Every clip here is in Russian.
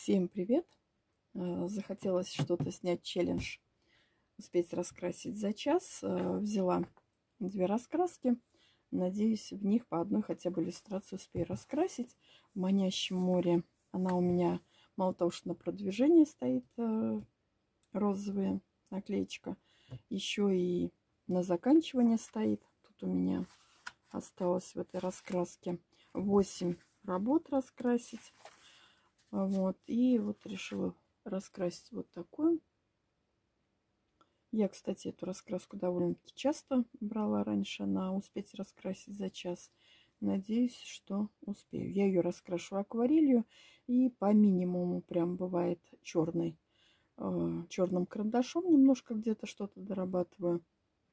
Всем привет! Захотелось что-то снять, челлендж, успеть раскрасить за час. Взяла 2 раскраски. Надеюсь, в них по одной хотя бы иллюстрацию успею раскрасить. В «Манящем море» она у меня мало того, что на продвижение стоит, розовая наклеечка, еще и на заканчивание стоит. Тут у меня осталось в этой раскраске 8 работ раскрасить. Вот, и вот решила раскрасить вот такую. Я, кстати, эту раскраску довольно-таки часто брала раньше на успеть раскрасить за час. Надеюсь, что успею. Я ее раскрашу акварелью и по минимуму прям бывает черным карандашом немножко где-то что-то дорабатываю.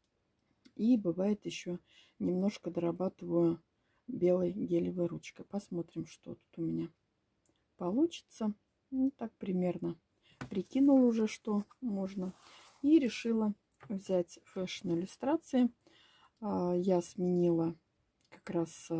И бывает еще немножко дорабатываю белой гелевой ручкой. Посмотрим, что тут у меня получится. Ну, так примерно прикинула уже, что можно. И решила взять фэшн иллюстрации. Я сменила как раз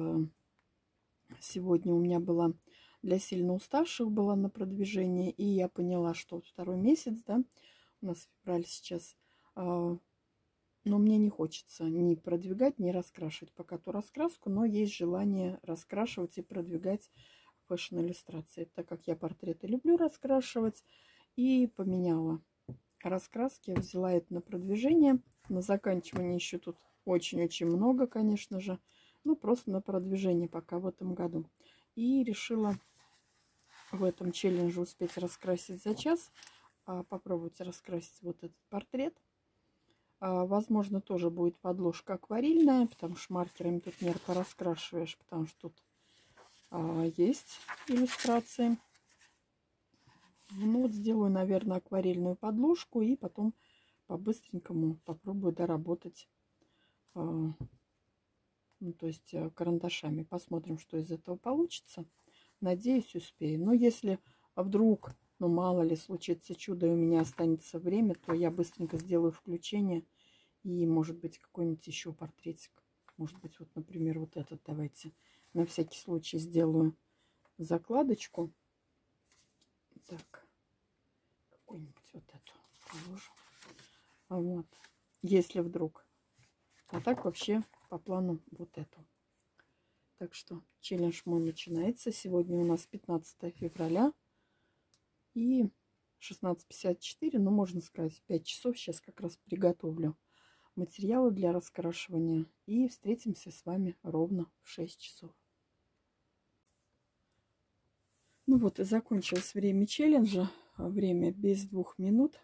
сегодня у меня была для сильно уставших была на продвижение. И я поняла, что 2-й месяц, да, у нас февраль сейчас. Но мне не хочется ни продвигать, ни раскрашивать пока ту раскраску. Но есть желание раскрашивать и продвигать фэшн-иллюстрации, так как я портреты люблю раскрашивать. И поменяла раскраски, взяла это на продвижение. На заканчивание еще тут очень-очень много, конечно же. Ну, просто на продвижение пока в этом году. И решила в этом челлендже успеть раскрасить за час. Попробовать раскрасить вот этот портрет. Возможно, тоже будет подложка акварельная, потому что маркерами тут не пораскрашиваешь, потому что тут есть иллюстрации. Ну вот сделаю, наверное, акварельную подложку и потом по-быстренькому попробую доработать, ну, то есть карандашами. Посмотрим, что из этого получится. Надеюсь, успею. Но если вдруг, ну мало ли, случится чудо и у меня останется время, то я быстренько сделаю включение и, может быть, какой-нибудь еще портретик. Может быть, вот, например, вот этот давайте на всякий случай сделаю закладочку. Так, какую-нибудь вот эту положу. Вот, если вдруг. А так вообще по плану вот эту. Так что челлендж мой начинается. Сегодня у нас 15 февраля и 16:54, ну, можно сказать, 5 часов. Сейчас как раз приготовлю материалы для раскрашивания. И встретимся с вами ровно в 6 часов. Ну вот и закончилось время челленджа. Время без 2 минут.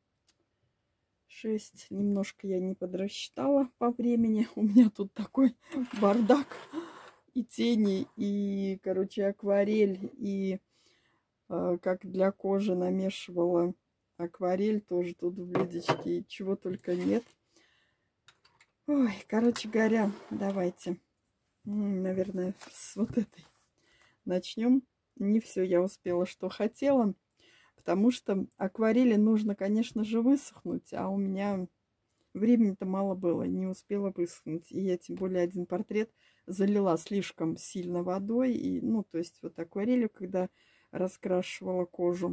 6. Немножко я не подрасчитала по времени. У меня тут такой бардак. И тени, и, короче, акварель. И как для кожи намешивала акварель тоже тут в блюдечке. И чего только нет. Ой, короче говоря, давайте, наверное, с вот этой начнем. Не все я успела, что хотела, потому что акварели нужно, конечно же, высохнуть, а у меня времени-то мало было, не успела высохнуть. И я тем более один портрет залила слишком сильно водой, и, ну, то есть вот акварелью, когда раскрашивала кожу.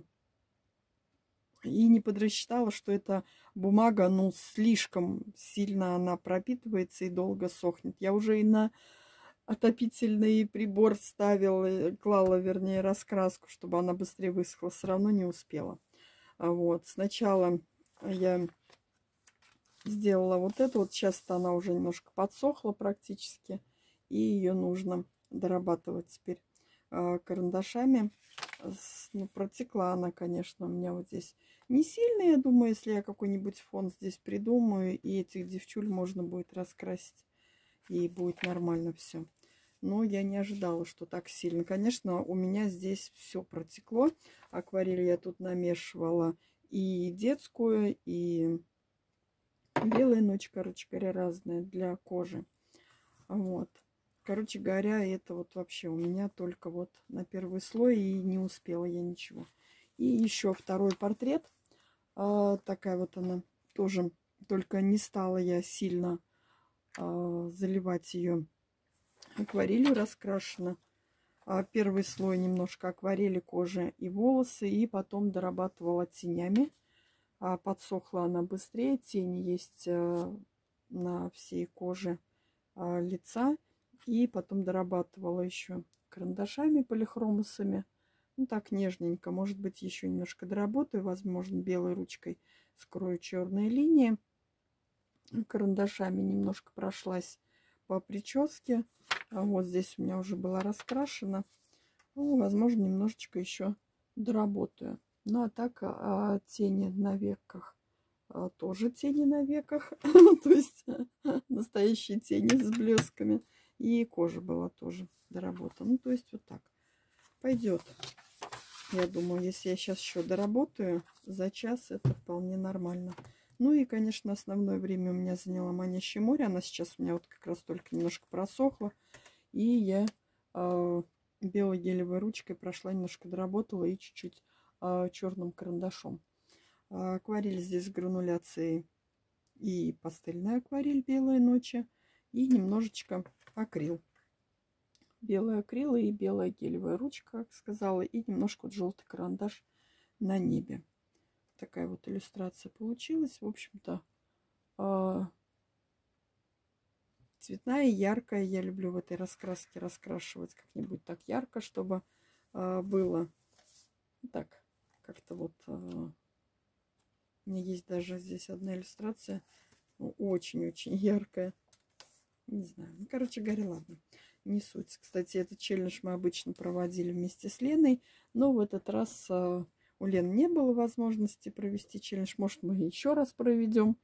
И не подрасчитала, что эта бумага, ну, слишком сильно она пропитывается и долго сохнет. Я уже и на отопительный прибор ставила, клала, вернее, раскраску, чтобы она быстрее высохла. Все равно не успела. Вот. Сначала я сделала вот это. Вот сейчас она уже немножко подсохла практически. И ее нужно дорабатывать теперь карандашами. Ну, протекла она, конечно, у меня вот здесь не сильно. Я думаю, если я какой-нибудь фон здесь придумаю, и этих девчуль можно будет раскрасить, и будет нормально все. Но я не ожидала, что так сильно. Конечно, у меня здесь все протекло. Акварель я тут намешивала и детскую, и белая ночь, короче говоря, разная для кожи. Вот. Короче говоря, это вот вообще у меня только вот на первый слой, и не успела я ничего. И еще второй портрет. Такая вот она тоже, только не стала я сильно заливать ее акварелью раскрашена. Первый слой немножко акварели кожи и волосы, и потом дорабатывала тенями. Подсохла она быстрее, тени есть на всей коже лица. И потом дорабатывала еще карандашами полихромусами. Ну так нежненько. Может быть, еще немножко доработаю. Возможно, белой ручкой скрою черные линии. Карандашами немножко прошлась по прическе. Вот здесь у меня уже была раскрашена. Ну, возможно, немножечко еще доработаю. Ну, а так тени на веках. Тоже тени на веках. То есть настоящие тени с блесками. И кожа была тоже доработана. Ну, то есть вот так. Пойдет. Я думаю, если я сейчас еще доработаю за час, это вполне нормально. Ну и, конечно, основное время у меня заняла «Манящее море». Она сейчас у меня вот как раз только немножко просохла. И я белой гелевой ручкой прошла, немножко доработала и чуть-чуть черным карандашом. Акварель здесь с грануляцией и пастельная акварель «Белые ночи». И немножечко акрил. Белый акрил и белая гелевая ручка, как сказала. И немножко вот желтый карандаш на небе. Такая вот иллюстрация получилась. В общем-то, цветная, яркая. Я люблю в этой раскраске раскрашивать как-нибудь так ярко, чтобы было так, как-то вот. У меня есть даже здесь одна иллюстрация, очень-очень яркая. Не знаю. Ну, короче говоря, ладно. Не суть. Кстати, этот челлендж мы обычно проводили вместе с Леной, но в этот раз у Лены не было возможности провести челлендж. Может, мы еще раз проведем.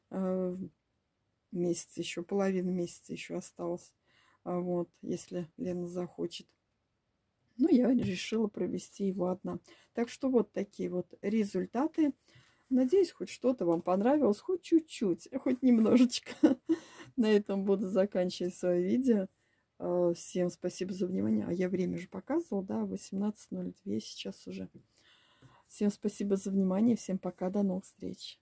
Месяц еще, половина месяца еще осталось. Вот, если Лена захочет. Ну, я решила провести его одна. Так что вот такие вот результаты. Надеюсь, хоть что-то вам понравилось, хоть чуть-чуть, хоть немножечко. На этом буду заканчивать свое видео. Всем спасибо за внимание. А я время же показывала, да, 18:02 сейчас уже. Всем спасибо за внимание. Всем пока, до новых встреч.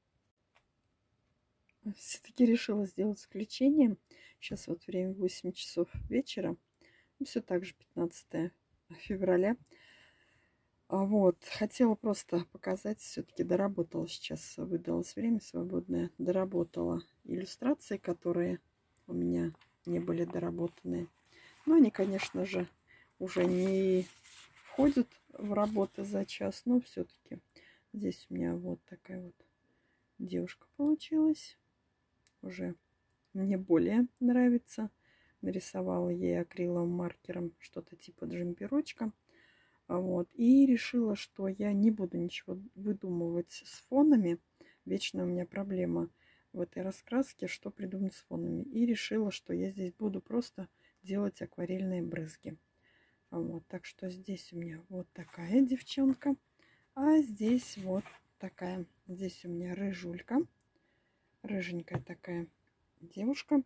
Все-таки решила сделать исключение. Сейчас вот время 8 часов вечера. Все так же 15 февраля. Вот. Хотела просто показать. Все-таки доработала сейчас. Выдалось время свободное. Доработала иллюстрации, которые у меня не были доработаны. Но они, конечно же, уже не входят в работу за час. Но все-таки здесь у меня вот такая вот девушка получилась. Уже мне более нравится. Нарисовала ей акриловым маркером что-то типа джемперочка. Вот. И решила, что я не буду ничего выдумывать с фонами. Вечно у меня проблема в этой раскраске, что придумать с фонами. И решила, что я здесь буду просто делать акварельные брызги. Вот. Так что здесь у меня вот такая девчонка. А здесь вот такая. Здесь у меня рыжулька. Рыженькая такая девушка.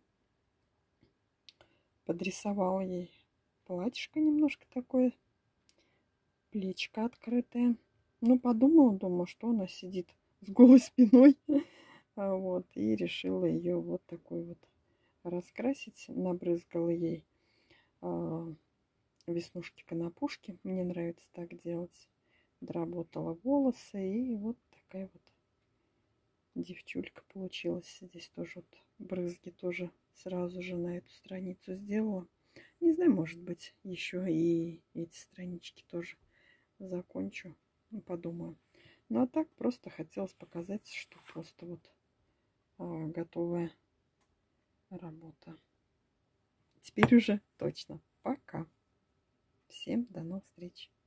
Подрисовала ей платьишко немножко такое. Плечко открытое. Ну, подумала, думаю, что она сидит с голой спиной. Вот. И решила ее вот такой вот раскрасить. Набрызгала ей веснушки-конопушки. Мне нравится так делать. Доработала волосы. И вот такая вот девчулька получилась. Здесь тоже вот брызги тоже сразу же на эту страницу сделала. Не знаю, может быть, еще и эти странички тоже закончу. Ну, подумаю. Ну, а так просто хотелось показать, что просто вот готовая работа. Теперь уже точно. Пока. Всем до новых встреч.